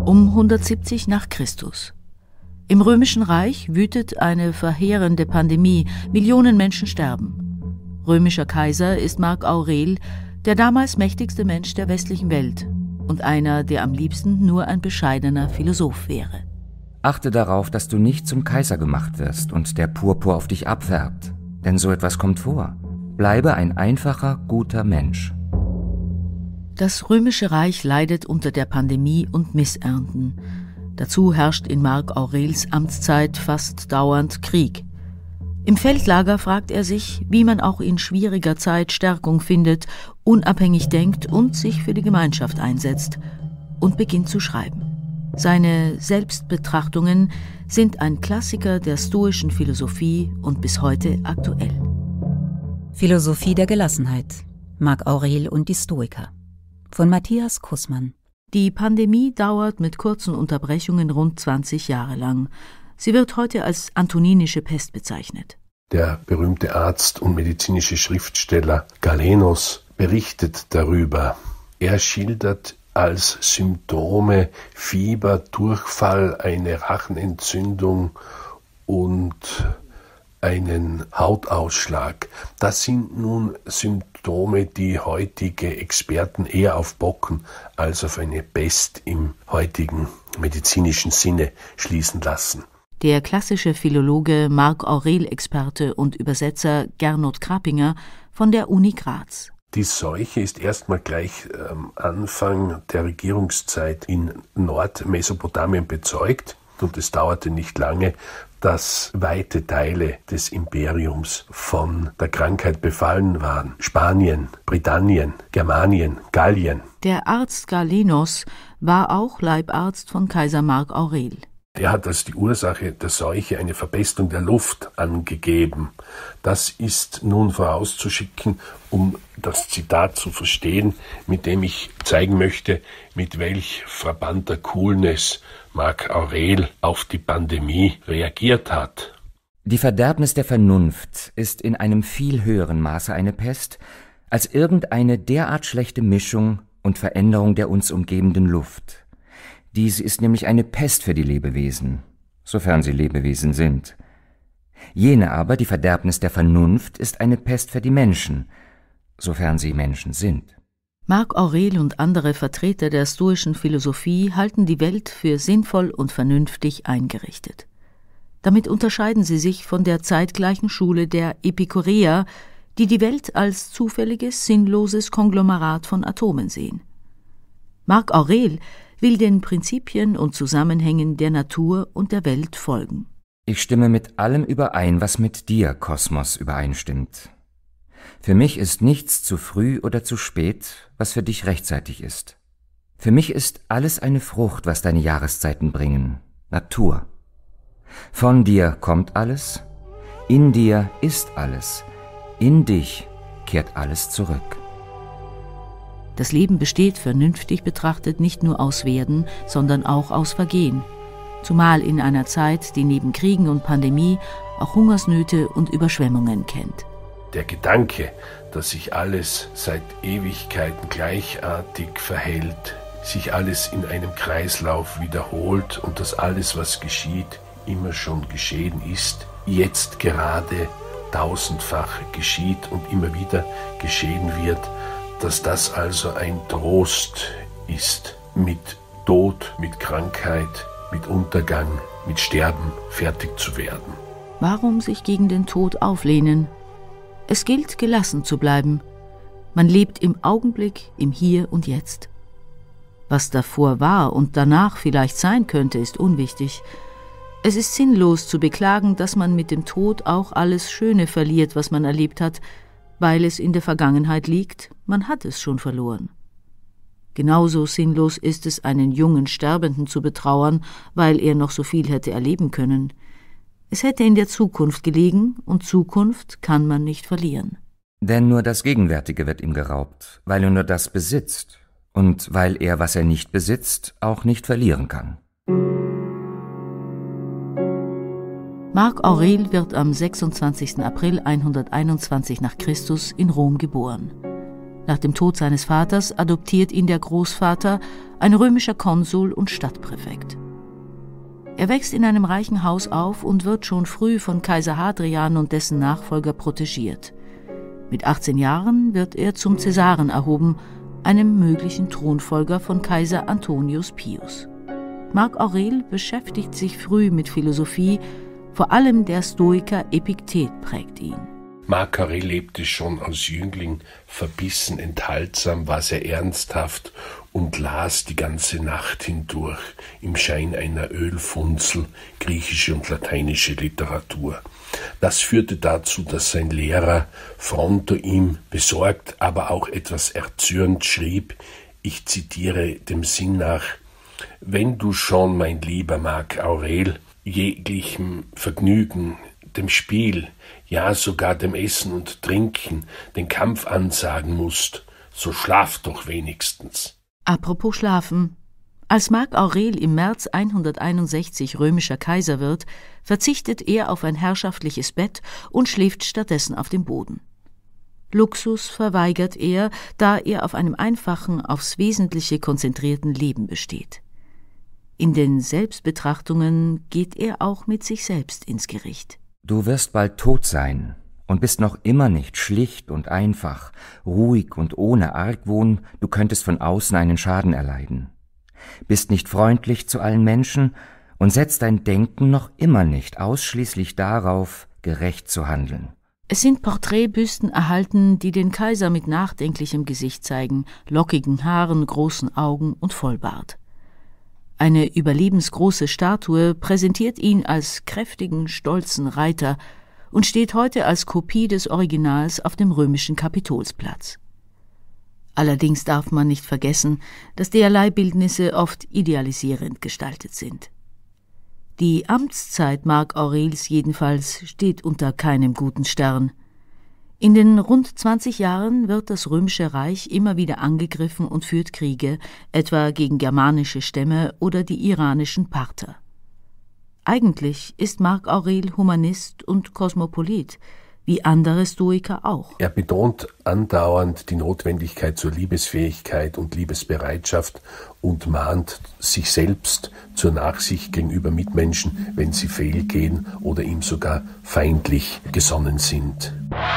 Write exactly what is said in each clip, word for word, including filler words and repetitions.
Um hundertsiebzig nach Christus. Im Römischen Reich wütet eine verheerende Pandemie, Millionen Menschen sterben. Römischer Kaiser ist Mark Aurel, der damals mächtigste Mensch der westlichen Welt und einer, der am liebsten nur ein bescheidener Philosoph wäre. Achte darauf, dass du nicht zum Kaiser gemacht wirst und der Purpur auf dich abfärbt, denn so etwas kommt vor. Bleibe ein einfacher, guter Mensch. Das Römische Reich leidet unter der Pandemie und Missernten. Dazu herrscht in Mark Aurels Amtszeit fast dauernd Krieg. Im Feldlager fragt er sich, wie man auch in schwieriger Zeit Stärkung findet, unabhängig denkt und sich für die Gemeinschaft einsetzt, und beginnt zu schreiben. Seine Selbstbetrachtungen sind ein Klassiker der stoischen Philosophie und bis heute aktuell. Philosophie der Gelassenheit. Mark Aurel und die Stoiker. Von Matthias Kussmann. Die Pandemie dauert mit kurzen Unterbrechungen rund zwanzig Jahre lang. Sie wird heute als antoninische Pest bezeichnet. Der berühmte Arzt und medizinische Schriftsteller Galenos berichtet darüber. Er schildert als Symptome Fieber, Durchfall, eine Rachenentzündung und einen Hautausschlag. Das sind nun Symptome, die heutige Experten eher auf Pocken als auf eine Pest im heutigen medizinischen Sinne schließen lassen. Der klassische Philologe, Mark Aurel-Experte und Übersetzer Gernot Krapinger von der Uni Graz. Die Seuche ist erstmal gleich am Anfang der Regierungszeit in Nordmesopotamien bezeugt und es dauerte nicht lange, dass weite Teile des Imperiums von der Krankheit befallen waren. Spanien, Britannien, Germanien, Gallien. Der Arzt Galenos war auch Leibarzt von Kaiser Mark Aurel. Er hat als die Ursache der Seuche eine Verpestung der Luft angegeben. Das ist nun vorauszuschicken, um das Zitat zu verstehen, mit dem ich zeigen möchte, mit welch frappanter Coolness Mark Aurel auf die Pandemie reagiert hat. Die Verderbnis der Vernunft ist in einem viel höheren Maße eine Pest, als irgendeine derart schlechte Mischung und Veränderung der uns umgebenden Luft. Dies ist nämlich eine Pest für die Lebewesen, sofern sie Lebewesen sind. Jene aber, die Verderbnis der Vernunft, ist eine Pest für die Menschen, sofern sie Menschen sind. Mark Aurel und andere Vertreter der stoischen Philosophie halten die Welt für sinnvoll und vernünftig eingerichtet. Damit unterscheiden sie sich von der zeitgleichen Schule der Epikureer, die die Welt als zufälliges, sinnloses Konglomerat von Atomen sehen. Mark Aurel will den Prinzipien und Zusammenhängen der Natur und der Welt folgen. Ich stimme mit allem überein, was mit dir, Kosmos, übereinstimmt. Für mich ist nichts zu früh oder zu spät, was für dich rechtzeitig ist. Für mich ist alles eine Frucht, was deine Jahreszeiten bringen, Natur. Von dir kommt alles, in dir ist alles, in dich kehrt alles zurück. Das Leben besteht, vernünftig betrachtet, nicht nur aus Werden, sondern auch aus Vergehen. Zumal in einer Zeit, die neben Kriegen und Pandemie auch Hungersnöte und Überschwemmungen kennt. Der Gedanke, dass sich alles seit Ewigkeiten gleichartig verhält, sich alles in einem Kreislauf wiederholt und dass alles, was geschieht, immer schon geschehen ist, jetzt gerade tausendfach geschieht und immer wieder geschehen wird, dass das also ein Trost ist, mit Tod, mit Krankheit, mit Untergang, mit Sterben fertig zu werden. Warum sich gegen den Tod auflehnen? Es gilt, gelassen zu bleiben. Man lebt im Augenblick, im Hier und Jetzt. Was davor war und danach vielleicht sein könnte, ist unwichtig. Es ist sinnlos zu beklagen, dass man mit dem Tod auch alles Schöne verliert, was man erlebt hat, weil es in der Vergangenheit liegt, man hat es schon verloren. Genauso sinnlos ist es, einen jungen Sterbenden zu betrauern, weil er noch so viel hätte erleben können. Es hätte in der Zukunft gelegen, und Zukunft kann man nicht verlieren. Denn nur das Gegenwärtige wird ihm geraubt, weil er nur das besitzt und weil er, was er nicht besitzt, auch nicht verlieren kann. Mark Aurel wird am sechsundzwanzigsten April hunderteinundzwanzig nach Christus in Rom geboren. Nach dem Tod seines Vaters adoptiert ihn der Großvater, ein römischer Konsul und Stadtpräfekt. Er wächst in einem reichen Haus auf und wird schon früh von Kaiser Hadrian und dessen Nachfolger protegiert. Mit achtzehn Jahren wird er zum Cäsaren erhoben, einem möglichen Thronfolger von Kaiser Antonius Pius. Marc Aurel beschäftigt sich früh mit Philosophie, vor allem der Stoiker Epiktet prägt ihn. Marc Aurel lebte schon als Jüngling verbissen, enthaltsam, war sehr ernsthaft und las die ganze Nacht hindurch im Schein einer Ölfunzel griechische und lateinische Literatur. Das führte dazu, dass sein Lehrer Fronto ihm besorgt, aber auch etwas erzürnt schrieb, ich zitiere dem Sinn nach: Wenn du schon, mein lieber Marc Aurel, jeglichem Vergnügen, dem Spiel, ja sogar dem Essen und Trinken den Kampf ansagen musst, so schlaf doch wenigstens. Apropos Schlafen. Als Marc Aurel im März hunderteinundsechzig römischer Kaiser wird, verzichtet er auf ein herrschaftliches Bett und schläft stattdessen auf dem Boden. Luxus verweigert er, da er auf einem einfachen, aufs Wesentliche konzentrierten Leben besteht. In den Selbstbetrachtungen geht er auch mit sich selbst ins Gericht. Du wirst bald tot sein und bist noch immer nicht schlicht und einfach, ruhig und ohne Argwohn, du könntest von außen einen Schaden erleiden. Bist nicht freundlich zu allen Menschen und setzt dein Denken noch immer nicht ausschließlich darauf, gerecht zu handeln. Es sind Porträtbüsten erhalten, die den Kaiser mit nachdenklichem Gesicht zeigen, lockigen Haaren, großen Augen und Vollbart. Eine überlebensgroße Statue präsentiert ihn als kräftigen, stolzen Reiter und steht heute als Kopie des Originals auf dem römischen Kapitolsplatz. Allerdings darf man nicht vergessen, dass derlei Bildnisse oft idealisierend gestaltet sind. Die Amtszeit Marc Aurels jedenfalls steht unter keinem guten Stern. In den rund zwanzig Jahren wird das Römische Reich immer wieder angegriffen und führt Kriege, etwa gegen germanische Stämme oder die iranischen Parther. Eigentlich ist Marc Aurel Humanist und Kosmopolit, wie andere Stoiker auch. Er betont andauernd die Notwendigkeit zur Liebesfähigkeit und Liebesbereitschaft und mahnt sich selbst zur Nachsicht gegenüber Mitmenschen, wenn sie fehlgehen oder ihm sogar feindlich gesonnen sind.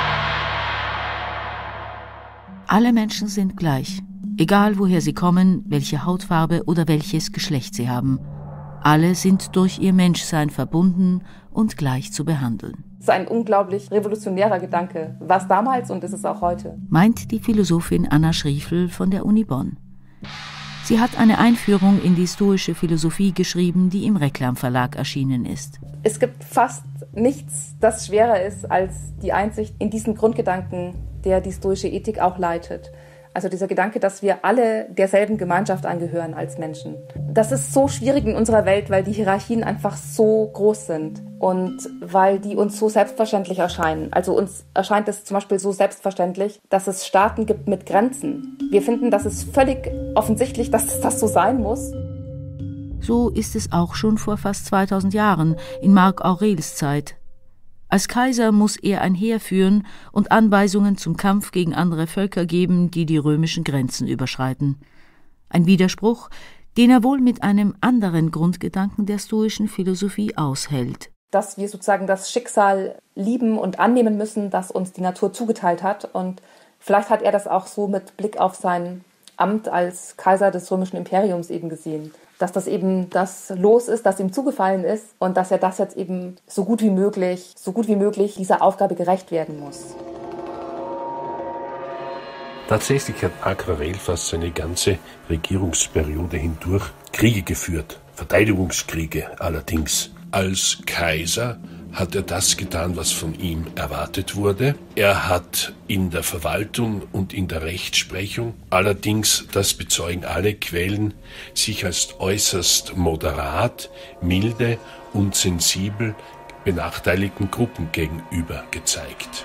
Alle Menschen sind gleich, egal woher sie kommen, welche Hautfarbe oder welches Geschlecht sie haben. Alle sind durch ihr Menschsein verbunden und gleich zu behandeln. Das ist ein unglaublich revolutionärer Gedanke, war es damals und ist es auch heute. Meint die Philosophin Anna Schriefel von der Uni Bonn. Sie hat eine Einführung in die stoische Philosophie geschrieben, die im Reklam Verlag erschienen ist. Es gibt fast nichts, das schwerer ist als die Einsicht in diesen Grundgedanken, der die stoische Ethik auch leitet. Also dieser Gedanke, dass wir alle derselben Gemeinschaft angehören als Menschen. Das ist so schwierig in unserer Welt, weil die Hierarchien einfach so groß sind und weil die uns so selbstverständlich erscheinen. Also uns erscheint es zum Beispiel so selbstverständlich, dass es Staaten gibt mit Grenzen. Wir finden, das ist völlig offensichtlich, dass das so sein muss. So ist es auch schon vor fast zweitausend Jahren, in Marc Aurels Zeit. Als Kaiser muss er ein Heer führen und Anweisungen zum Kampf gegen andere Völker geben, die die römischen Grenzen überschreiten. Ein Widerspruch, den er wohl mit einem anderen Grundgedanken der stoischen Philosophie aushält. Dass wir sozusagen das Schicksal lieben und annehmen müssen, das uns die Natur zugeteilt hat. Und vielleicht hat er das auch so mit Blick auf sein Amt als Kaiser des römischen Imperiums eben gesehen. Dass das eben das Los ist, das ihm zugefallen ist und dass er das jetzt eben so gut wie möglich, so gut wie möglich dieser Aufgabe gerecht werden muss. Tatsächlich hat Marc Aurel fast seine ganze Regierungsperiode hindurch Kriege geführt, Verteidigungskriege allerdings. Als Kaiser hat er das getan, was von ihm erwartet wurde. Er hat in der Verwaltung und in der Rechtsprechung, allerdings, das bezeugen alle Quellen, sich als äußerst moderat, milde und sensibel benachteiligten Gruppen gegenüber gezeigt.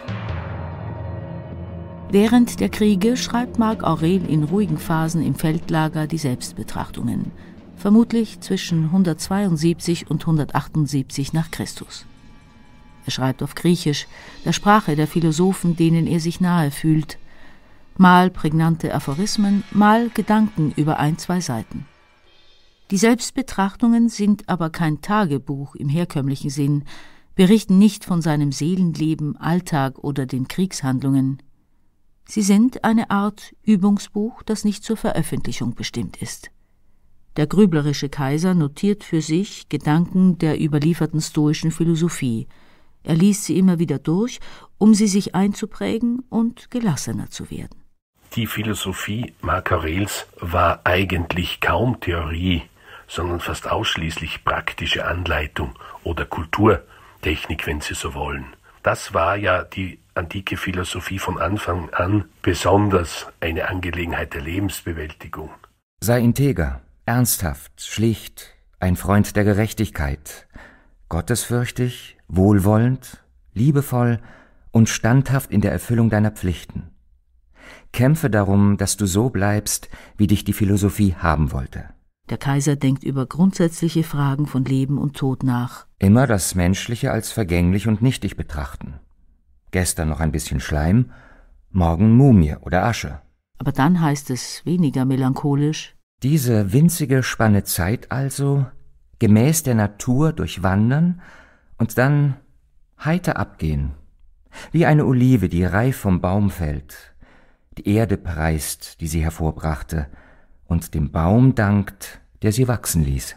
Während der Kriege schreibt Marc Aurel in ruhigen Phasen im Feldlager die Selbstbetrachtungen, vermutlich zwischen hundertzweiundsiebzig und hundertachtundsiebzig nach Christus. Er schreibt auf Griechisch, der Sprache der Philosophen, denen er sich nahe fühlt. mal prägnante Aphorismen, mal Gedanken über ein, zwei Seiten. Die Selbstbetrachtungen sind aber kein Tagebuch im herkömmlichen Sinn, berichten nicht von seinem Seelenleben, Alltag oder den Kriegshandlungen. Sie sind eine Art Übungsbuch, das nicht zur Veröffentlichung bestimmt ist. Der grüblerische Kaiser notiert für sich Gedanken der überlieferten stoischen Philosophie. Er liest sie immer wieder durch, um sie sich einzuprägen und gelassener zu werden. Die Philosophie Marc Aurèles war eigentlich kaum Theorie, sondern fast ausschließlich praktische Anleitung oder Kulturtechnik, wenn Sie so wollen. Das war ja die antike Philosophie von Anfang an besonders eine Angelegenheit der Lebensbewältigung. Sei integer, ernsthaft, schlicht, ein Freund der Gerechtigkeit, gottesfürchtig, wohlwollend, liebevoll und standhaft in der Erfüllung deiner Pflichten. Kämpfe darum, dass du so bleibst, wie dich die Philosophie haben wollte. Der Kaiser denkt über grundsätzliche Fragen von Leben und Tod nach. Immer das Menschliche als vergänglich und nichtig betrachten. Gestern noch ein bisschen Schleim, morgen Mumie oder Asche. Aber dann heißt es weniger melancholisch: Diese winzige Spanne Zeit also gemäß der Natur durchwandern und dann heiter abgehen, wie eine Olive, die reif vom Baum fällt, die Erde preist, die sie hervorbrachte, und dem Baum dankt, der sie wachsen ließ.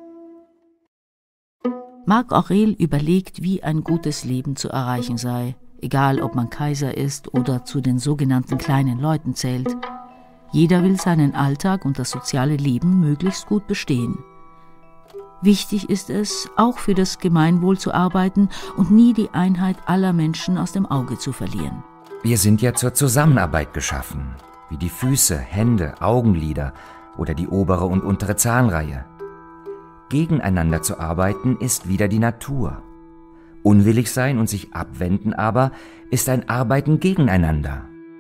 Marc Aurèle überlegt, wie ein gutes Leben zu erreichen sei, egal ob man Kaiser ist oder zu den sogenannten kleinen Leuten zählt. Jeder will seinen Alltag und das soziale Leben möglichst gut bestehen. Wichtig ist es, auch für das Gemeinwohl zu arbeiten und nie die Einheit aller Menschen aus dem Auge zu verlieren. Wir sind ja zur Zusammenarbeit geschaffen, wie die Füße, Hände, Augenlider oder die obere und untere Zahnreihe. Gegeneinander zu arbeiten ist wieder die Natur. Unwillig sein und sich abwenden aber ist ein Arbeiten gegeneinander.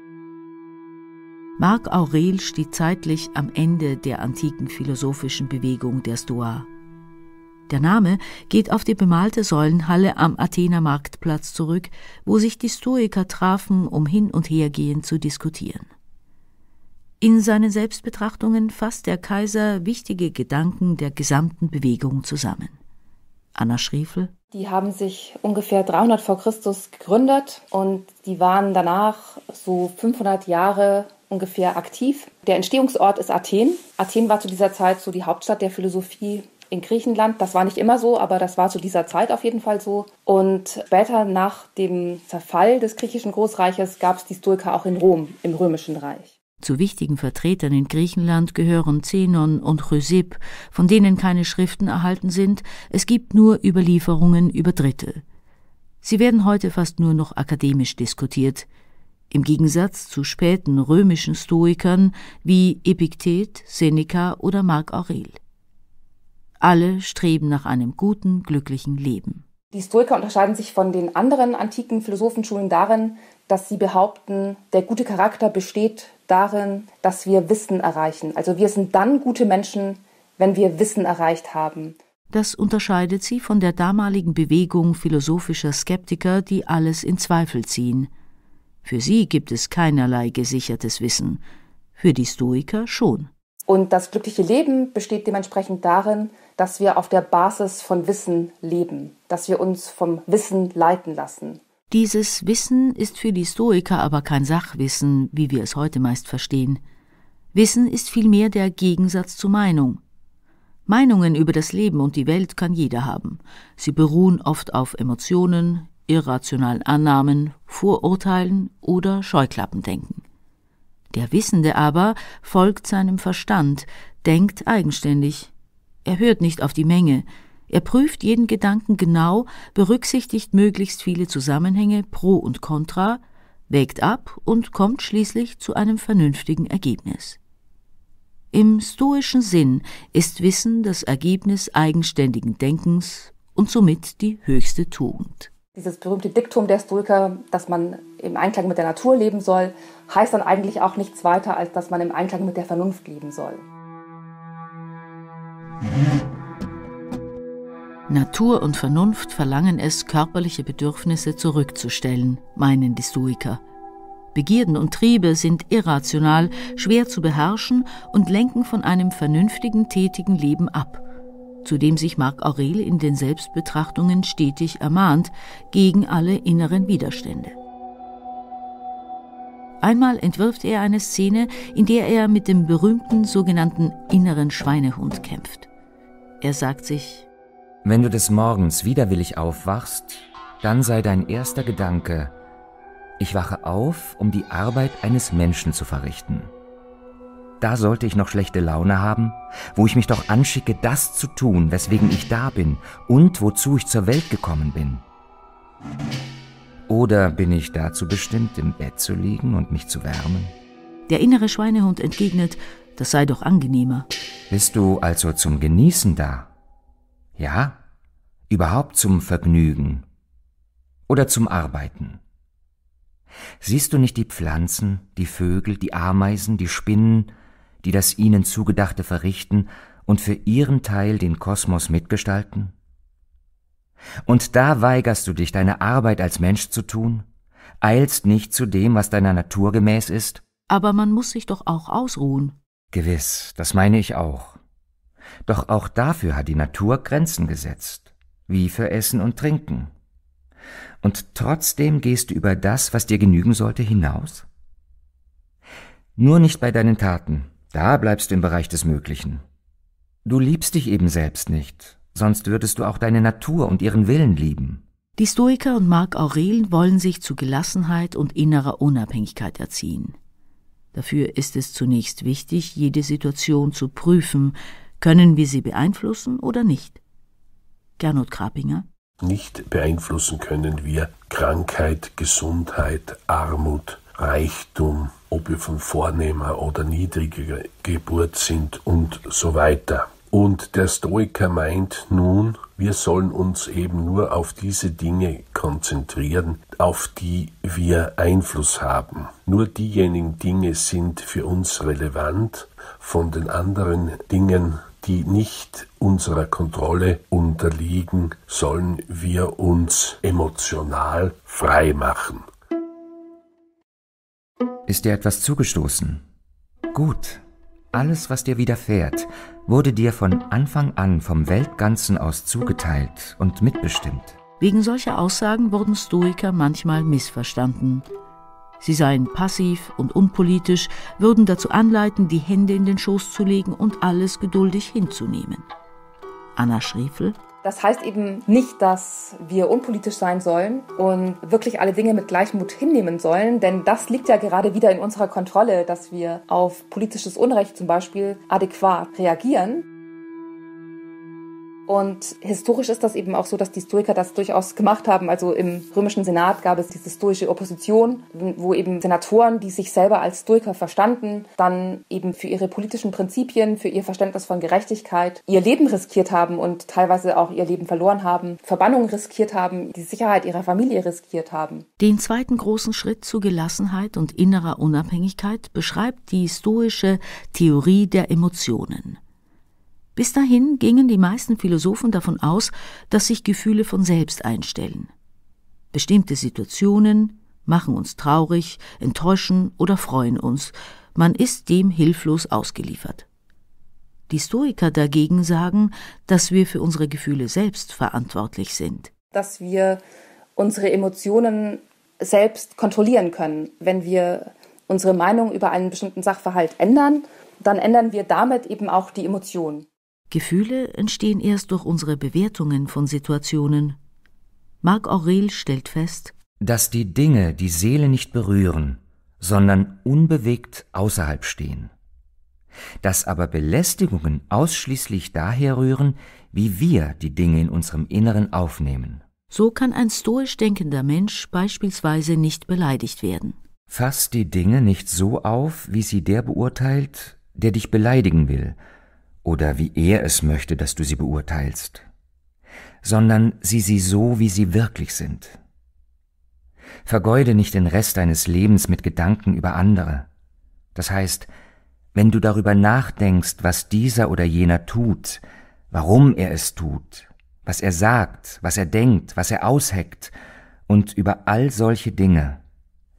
Marc Aurèle steht zeitlich am Ende der antiken philosophischen Bewegung der Stoa. Der Name geht auf die bemalte Säulenhalle am Athener Marktplatz zurück, wo sich die Stoiker trafen, um Hin- und Hergehen zu diskutieren. In seinen Selbstbetrachtungen fasst der Kaiser wichtige Gedanken der gesamten Bewegung zusammen. Anna Schriefel: Die haben sich ungefähr dreihundert vor Christus gegründet und die waren danach so fünfhundert Jahre ungefähr aktiv. Der Entstehungsort ist Athen. Athen war zu dieser Zeit so die Hauptstadt der Philosophie in Griechenland. Das war nicht immer so, aber das war zu dieser Zeit auf jeden Fall so. Und später, nach dem Zerfall des griechischen Großreiches, gab es die Stoiker auch in Rom, im Römischen Reich. Zu wichtigen Vertretern in Griechenland gehören Zenon und Chrysipp, von denen keine Schriften erhalten sind. Es gibt nur Überlieferungen über Dritte. Sie werden heute fast nur noch akademisch diskutiert, im Gegensatz zu späten römischen Stoikern wie Epiktet, Seneca oder Marc Aurèle. Alle streben nach einem guten, glücklichen Leben. Die Stoiker unterscheiden sich von den anderen antiken Philosophenschulen darin, dass sie behaupten, der gute Charakter besteht darin, dass wir Wissen erreichen. Also wir sind dann gute Menschen, wenn wir Wissen erreicht haben. Das unterscheidet sie von der damaligen Bewegung philosophischer Skeptiker, die alles in Zweifel ziehen. Für sie gibt es keinerlei gesichertes Wissen, für die Stoiker schon. Und das glückliche Leben besteht dementsprechend darin, dass wir auf der Basis von Wissen leben, dass wir uns vom Wissen leiten lassen. Dieses Wissen ist für die Stoiker aber kein Sachwissen, wie wir es heute meist verstehen. Wissen ist vielmehr der Gegensatz zur Meinung. Meinungen über das Leben und die Welt kann jeder haben. Sie beruhen oft auf Emotionen, irrationalen Annahmen, Vorurteilen oder Scheuklappendenken. Der Wissende aber folgt seinem Verstand, denkt eigenständig. Er hört nicht auf die Menge. Er prüft jeden Gedanken genau, berücksichtigt möglichst viele Zusammenhänge, Pro und Contra, wägt ab und kommt schließlich zu einem vernünftigen Ergebnis. Im stoischen Sinn ist Wissen das Ergebnis eigenständigen Denkens und somit die höchste Tugend. Dieses berühmte Diktum der Stoiker, dass man im Einklang mit der Natur leben soll, heißt dann eigentlich auch nichts weiter, als dass man im Einklang mit der Vernunft leben soll. Natur und Vernunft verlangen es, körperliche Bedürfnisse zurückzustellen, meinen die Stoiker. Begierden und Triebe sind irrational, schwer zu beherrschen und lenken von einem vernünftigen, tätigen Leben ab, zu dem sich Marc Aurèle in den Selbstbetrachtungen stetig ermahnt, gegen alle inneren Widerstände. Einmal entwirft er eine Szene, in der er mit dem berühmten sogenannten inneren Schweinehund kämpft. Er sagt sich: Wenn du des Morgens widerwillig aufwachst, dann sei dein erster Gedanke: Ich wache auf, um die Arbeit eines Menschen zu verrichten. Da sollte ich noch schlechte Laune haben, wo ich mich doch anschicke, das zu tun, weswegen ich da bin und wozu ich zur Welt gekommen bin. Oder bin ich dazu bestimmt, im Bett zu liegen und mich zu wärmen? Der innere Schweinehund entgegnet, das sei doch angenehmer. Bist du also zum Genießen da? Ja? Überhaupt zum Vergnügen? Oder zum Arbeiten? Siehst du nicht die Pflanzen, die Vögel, die Ameisen, die Spinnen, die das ihnen Zugedachte verrichten und für ihren Teil den Kosmos mitgestalten? Und da weigerst du dich, deine Arbeit als Mensch zu tun, eilst nicht zu dem, was deiner Natur gemäß ist? Aber man muss sich doch auch ausruhen. Gewiss, das meine ich auch. Doch auch dafür hat die Natur Grenzen gesetzt, wie für Essen und Trinken. Und trotzdem gehst du über das, was dir genügen sollte, hinaus? Nur nicht bei deinen Taten, da bleibst du im Bereich des Möglichen. Du liebst dich eben selbst nicht, sonst würdest du auch deine Natur und ihren Willen lieben. Die Stoiker und Marc Aurèle wollen sich zu Gelassenheit und innerer Unabhängigkeit erziehen. Dafür ist es zunächst wichtig, jede Situation zu prüfen, können wir sie beeinflussen oder nicht? Gernot Krapinger. Nicht beeinflussen können wir Krankheit, Gesundheit, Armut, Reichtum, ob wir von vornehmer oder niedriger Geburt sind und so weiter. Und der Stoiker meint nun, wir sollen uns eben nur auf diese Dinge konzentrieren, auf die wir Einfluss haben. Nur diejenigen Dinge sind für uns relevant, von den anderen Dingen, die nicht unserer Kontrolle unterliegen, sollen wir uns emotional frei machen. Ist dir etwas zugestoßen? Gut. Alles, was dir widerfährt, wurde dir von Anfang an vom Weltganzen aus zugeteilt und mitbestimmt. Wegen solcher Aussagen wurden Stoiker manchmal missverstanden. Sie seien passiv und unpolitisch, würden dazu anleiten, die Hände in den Schoß zu legen und alles geduldig hinzunehmen. Anna Schriefel. Das heißt eben nicht, dass wir unpolitisch sein sollen und wirklich alle Dinge mit Gleichmut hinnehmen sollen, denn das liegt ja gerade wieder in unserer Kontrolle, dass wir auf politisches Unrecht zum Beispiel adäquat reagieren. Und historisch ist das eben auch so, dass die Stoiker das durchaus gemacht haben. Also im römischen Senat gab es diese stoische Opposition, wo eben Senatoren, die sich selber als Stoiker verstanden, dann eben für ihre politischen Prinzipien, für ihr Verständnis von Gerechtigkeit ihr Leben riskiert haben und teilweise auch ihr Leben verloren haben, Verbannung riskiert haben, die Sicherheit ihrer Familie riskiert haben. Den zweiten großen Schritt zu Gelassenheit und innerer Unabhängigkeit beschreibt die stoische Theorie der Emotionen. Bis dahin gingen die meisten Philosophen davon aus, dass sich Gefühle von selbst einstellen. Bestimmte Situationen machen uns traurig, enttäuschen oder freuen uns. Man ist dem hilflos ausgeliefert. Die Stoiker dagegen sagen, dass wir für unsere Gefühle selbst verantwortlich sind. Dass wir unsere Emotionen selbst kontrollieren können. Wenn wir unsere Meinung über einen bestimmten Sachverhalt ändern, dann ändern wir damit eben auch die Emotionen. Gefühle entstehen erst durch unsere Bewertungen von Situationen. Marc Aurèle stellt fest, dass die Dinge die Seele nicht berühren, sondern unbewegt außerhalb stehen. Dass aber Belästigungen ausschließlich daher rühren, wie wir die Dinge in unserem Inneren aufnehmen. So kann ein stoisch denkender Mensch beispielsweise nicht beleidigt werden. Fass die Dinge nicht so auf, wie sie der beurteilt, der dich beleidigen will, oder wie er es möchte, dass du sie beurteilst, sondern sieh sie so, wie sie wirklich sind. Vergeude nicht den Rest deines Lebens mit Gedanken über andere. Das heißt, wenn du darüber nachdenkst, was dieser oder jener tut, warum er es tut, was er sagt, was er denkt, was er ausheckt und über all solche Dinge,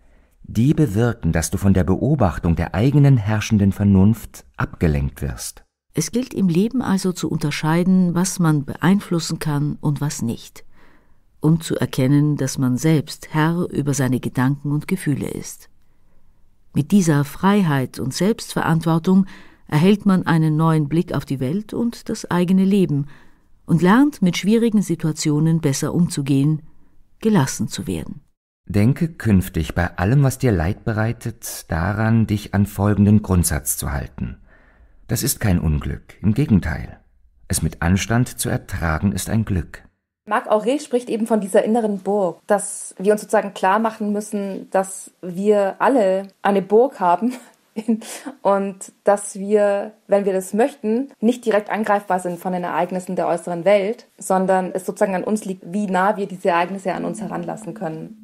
die bewirken, dass du von der Beobachtung der eigenen herrschenden Vernunft abgelenkt wirst. Es gilt im Leben also zu unterscheiden, was man beeinflussen kann und was nicht, und zu erkennen, dass man selbst Herr über seine Gedanken und Gefühle ist. Mit dieser Freiheit und Selbstverantwortung erhält man einen neuen Blick auf die Welt und das eigene Leben und lernt, mit schwierigen Situationen besser umzugehen, gelassen zu werden. Denke künftig bei allem, was dir Leid bereitet, daran, dich an folgenden Grundsatz zu halten. Das ist kein Unglück, im Gegenteil. Es mit Anstand zu ertragen ist ein Glück. Marc Aurel spricht eben von dieser inneren Burg, dass wir uns sozusagen klar machen müssen, dass wir alle eine Burg haben und dass wir, wenn wir das möchten, nicht direkt angreifbar sind von den Ereignissen der äußeren Welt, sondern es sozusagen an uns liegt, wie nah wir diese Ereignisse an uns heranlassen können.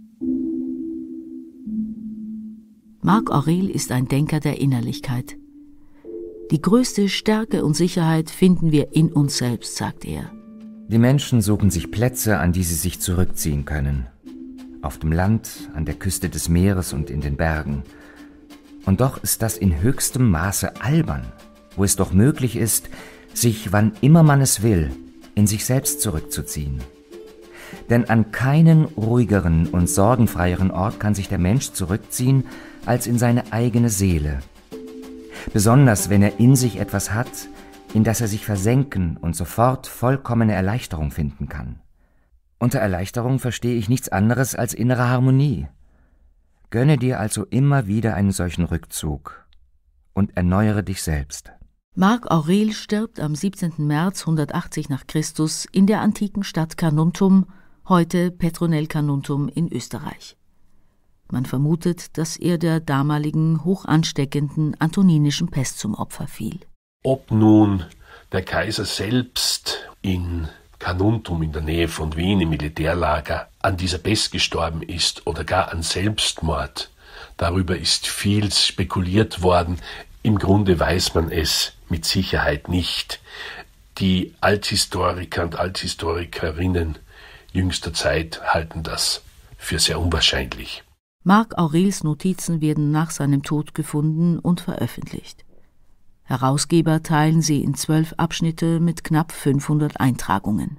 Marc Aurel ist ein Denker der Innerlichkeit. Die größte Stärke und Sicherheit finden wir in uns selbst, sagt er. Die Menschen suchen sich Plätze, an die sie sich zurückziehen können. Auf dem Land, an der Küste des Meeres und in den Bergen. Und doch ist das in höchstem Maße albern, wo es doch möglich ist, sich, wann immer man es will, in sich selbst zurückzuziehen. Denn an keinen ruhigeren und sorgenfreieren Ort kann sich der Mensch zurückziehen, als in seine eigene Seele. Besonders wenn er in sich etwas hat, in das er sich versenken und sofort vollkommene Erleichterung finden kann. Unter Erleichterung verstehe ich nichts anderes als innere Harmonie. Gönne dir also immer wieder einen solchen Rückzug und erneuere dich selbst. Marc Aurel stirbt am siebzehnten März hundertachtzig nach Christus in der antiken Stadt Carnuntum, heute Petronell Carnuntum in Österreich. Man vermutet, dass er der damaligen hochansteckenden antoninischen Pest zum Opfer fiel. Ob nun der Kaiser selbst in Carnuntum in der Nähe von Wien im Militärlager an dieser Pest gestorben ist oder gar an Selbstmord, darüber ist viel spekuliert worden. Im Grunde weiß man es mit Sicherheit nicht. Die Althistoriker und Althistorikerinnen jüngster Zeit halten das für sehr unwahrscheinlich. Marc Aurels Notizen werden nach seinem Tod gefunden und veröffentlicht. Herausgeber teilen sie in zwölf Abschnitte mit knapp fünfhundert Eintragungen.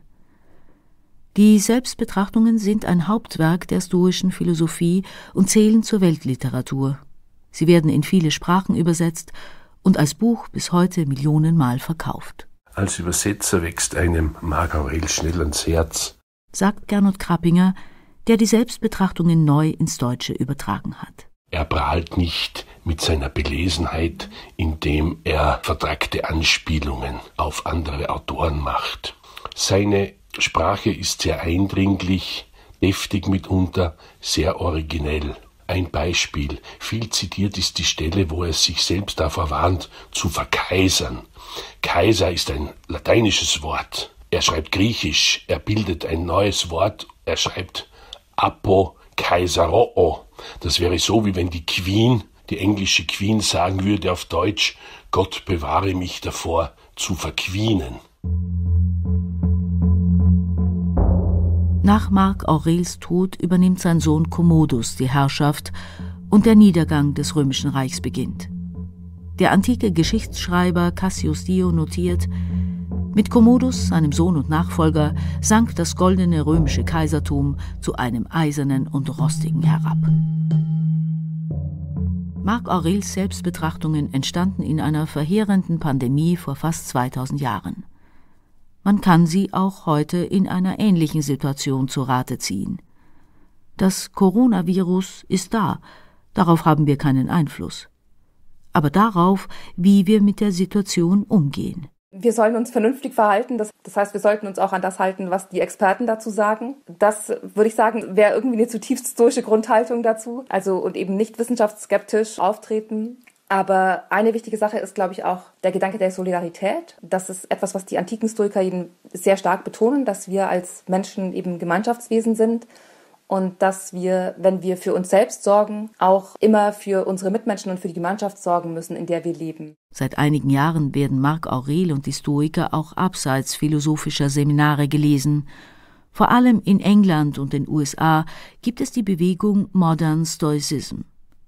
Die Selbstbetrachtungen sind ein Hauptwerk der stoischen Philosophie und zählen zur Weltliteratur. Sie werden in viele Sprachen übersetzt und als Buch bis heute Millionenmal verkauft. Als Übersetzer wächst einem Marc Aurel schnell ans Herz, sagt Gernot Krappinger, der die Selbstbetrachtungen neu ins Deutsche übertragen hat. Er prahlt nicht mit seiner Belesenheit, indem er vertrackte Anspielungen auf andere Autoren macht. Seine Sprache ist sehr eindringlich, deftig mitunter, sehr originell. Ein Beispiel, viel zitiert ist die Stelle, wo er sich selbst davor warnt, zu verkaisern. Kaiser ist ein lateinisches Wort. Er schreibt Griechisch, er bildet ein neues Wort, er schreibt Apo Kaisaroo. Das wäre so, wie wenn die Queen, die englische Queen, sagen würde auf Deutsch, Gott bewahre mich davor, zu verqueenen. Nach Marc Aurels Tod übernimmt sein Sohn Commodus die Herrschaft und der Niedergang des Römischen Reichs beginnt. Der antike Geschichtsschreiber Cassius Dio notiert: Mit Commodus, seinem Sohn und Nachfolger, sank das goldene römische Kaisertum zu einem eisernen und rostigen herab. Marc Aurels Selbstbetrachtungen entstanden in einer verheerenden Pandemie vor fast zweitausend Jahren. Man kann sie auch heute in einer ähnlichen Situation zu Rate ziehen. Das Coronavirus ist da, darauf haben wir keinen Einfluss. Aber darauf, wie wir mit der Situation umgehen. Wir sollen uns vernünftig verhalten, das, das heißt, wir sollten uns auch an das halten, was die Experten dazu sagen. Das, würde ich sagen, wäre irgendwie eine zutiefst stoische Grundhaltung dazu. Also und eben nicht wissenschaftsskeptisch auftreten. Aber eine wichtige Sache ist, glaube ich, auch der Gedanke der Solidarität. Das ist etwas, was die antiken Stoiker eben sehr stark betonen, dass wir als Menschen eben Gemeinschaftswesen sind. Und dass wir, wenn wir für uns selbst sorgen, auch immer für unsere Mitmenschen und für die Gemeinschaft sorgen müssen, in der wir leben. Seit einigen Jahren werden Marc Aurel und die Stoiker auch abseits philosophischer Seminare gelesen. Vor allem in England und den U S A gibt es die Bewegung Modern Stoicism.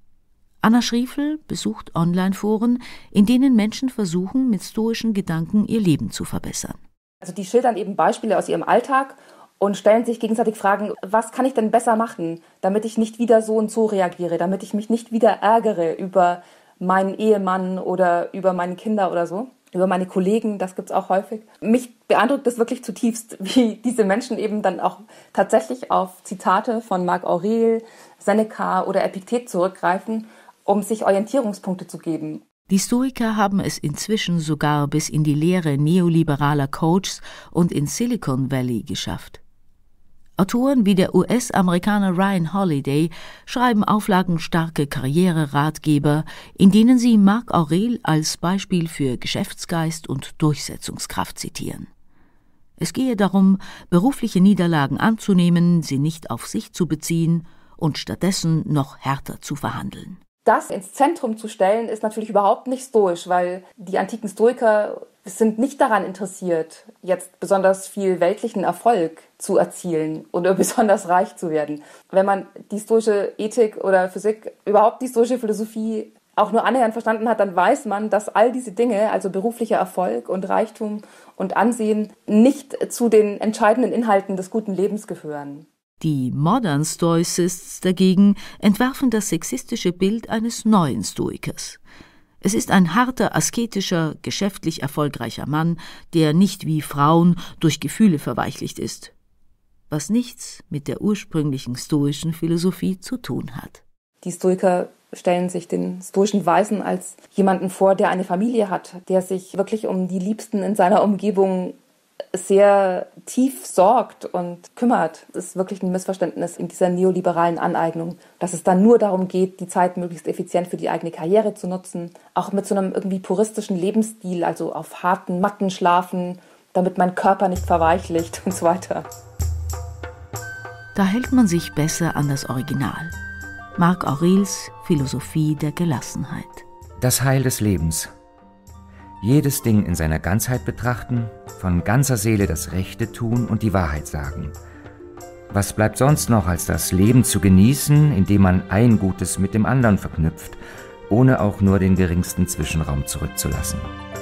Anna Schriefel besucht Online-Foren, in denen Menschen versuchen, mit stoischen Gedanken ihr Leben zu verbessern. Also die schildern eben Beispiele aus ihrem Alltag und stellen sich gegenseitig Fragen, was kann ich denn besser machen, damit ich nicht wieder so und so reagiere, damit ich mich nicht wieder ärgere über meinen Ehemann oder über meine Kinder oder so, über meine Kollegen, das gibt's auch häufig. Mich beeindruckt es wirklich zutiefst, wie diese Menschen eben dann auch tatsächlich auf Zitate von Marc Aurel, Seneca oder Epiktet zurückgreifen, um sich Orientierungspunkte zu geben. Die Stoiker haben es inzwischen sogar bis in die Lehre neoliberaler Coaches und ins Silicon Valley geschafft. Autoren wie der U S-Amerikaner Ryan Holiday schreiben auflagenstarke Karriereratgeber, in denen sie Marc Aurel als Beispiel für Geschäftsgeist und Durchsetzungskraft zitieren. Es gehe darum, berufliche Niederlagen anzunehmen, sie nicht auf sich zu beziehen und stattdessen noch härter zu verhandeln. Das ins Zentrum zu stellen, ist natürlich überhaupt nicht stoisch, weil die antiken Stoiker sind nicht daran interessiert, jetzt besonders viel weltlichen Erfolg zu erzielen oder besonders reich zu werden. Wenn man die stoische Ethik oder Physik, überhaupt die stoische Philosophie auch nur annähernd verstanden hat, dann weiß man, dass all diese Dinge, also beruflicher Erfolg und Reichtum und Ansehen, nicht zu den entscheidenden Inhalten des guten Lebens gehören. Die Modern Stoicists dagegen entwerfen das sexistische Bild eines neuen Stoikers. Es ist ein harter, asketischer, geschäftlich erfolgreicher Mann, der nicht wie Frauen durch Gefühle verweichlicht ist, was nichts mit der ursprünglichen stoischen Philosophie zu tun hat. Die Stoiker stellen sich den stoischen Weisen als jemanden vor, der eine Familie hat, der sich wirklich um die Liebsten in seiner Umgebung sehr tief sorgt und kümmert. Es ist wirklich ein Missverständnis in dieser neoliberalen Aneignung, dass es dann nur darum geht, die Zeit möglichst effizient für die eigene Karriere zu nutzen, auch mit so einem irgendwie puristischen Lebensstil, also auf harten Matten schlafen, damit mein Körper nicht verweichlicht und so weiter. Da hält man sich besser an das Original. Marc Aurels Philosophie der Gelassenheit. Das Heil des Lebens. Jedes Ding in seiner Ganzheit betrachten, von ganzer Seele das Rechte tun und die Wahrheit sagen. Was bleibt sonst noch, als das Leben zu genießen, indem man ein Gutes mit dem anderen verknüpft, ohne auch nur den geringsten Zwischenraum zurückzulassen?